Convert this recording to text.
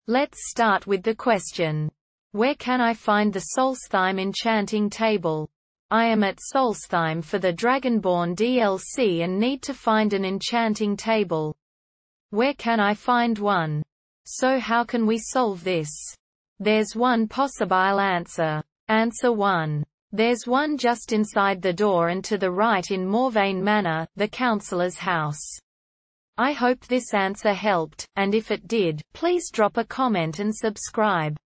Let's start with the question. Where can I find the Solstheim enchanting table? I am at Solstheim for the Dragonborn DLC and need to find an enchanting table. Where can I find one? So how can we solve this? There's one possible answer. Answer 1. There's one just inside the door and to the right in Morvain Manor, the councillor's house. I hope this answer helped, and if it did, please drop a comment and subscribe.